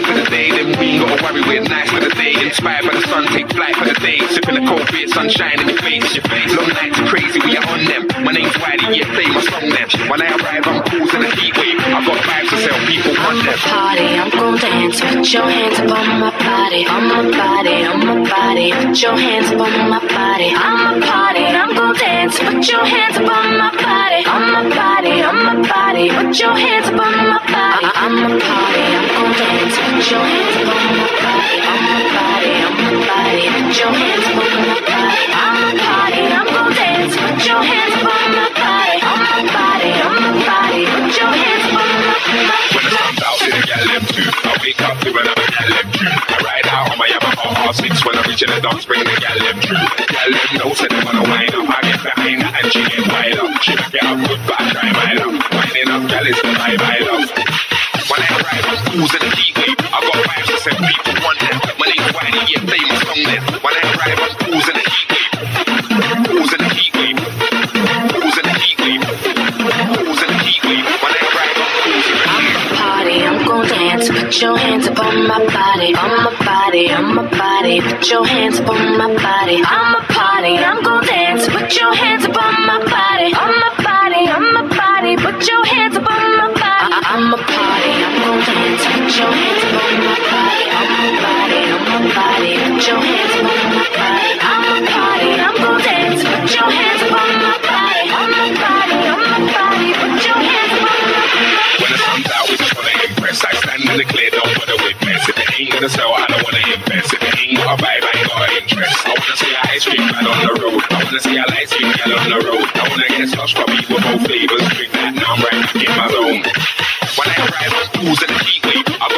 life for the day, then we ain't gotta worry, we're nice for the day. Inspired by the sun, take flight for the day. Sipping a cold beer, sunshine in your face. Long nights are crazy, we are on them. My name's Wiley, yeah, play my song then. When I arrive, I'm causing a heat wave. I've got vibes to sell, people want them. Party, I'm gon' dance. Put your hands up on my body, on my body, on my body. Put your hands up on my body. I'm a party, I'm gon' dance. Put your hands up on my body, on my body, on my body. Put your hands up on my body. I'm a party, I'm gon' dance. Put your hands up on my body, on my body, on my body. Put your hands up on my body. I'm a party, I'm gon' dance. Put your hands up on my body, on my body, on my body. Put your hands up on my body. When the sun's out, see the gal them too. I wake up to another gal them too. I ride out on my Yamaha R6 when I reach in the dumps, bring the gal them too. Gal them know, say they wanna wind up. I get behind her and she ain't wild up. She back it up good, but I try my luck. Winding up, gal is the vibe I love. When I arrive, I'm cruising the heat wave. I got vibes to send people want them. My name's Wiley, yeah, play my song then. When I arrive, I'm cruising the heat wave. Cruising the heat wave. Cruising the heat wave. Cruising the heat wave. When I arrive, I'm cruising the heat wave. Party, I'm gon' dance. Put your hands up on my body, on my body, on my body. Put your hands up on my body. I'm a party, I'm gon' dance. Put your hands up on my body, on my body, on my body. Put your hands up on my body. I'm a party, I'm gon' dance. Put your hands up on my body, on my body, on my body. Put your hands up on my body. I'm a party, I'm gon' dance. Put your hands up on my body, on my body, on my body. Put your hands up on my body. When the sun's out, we just wanna impress. I stand in the clear, don't bother with mess. If it ain't gonna sell, I don't wanna invest. If it ain't got a vibe, I ain't got an interest. I wanna see a ice cream man on the road. I wanna see a light skin gal on the road. I wanna get slush from with both flavors. Drink that, now I'm right back in my zone. When I arrive, I'm cruising the heat wave. I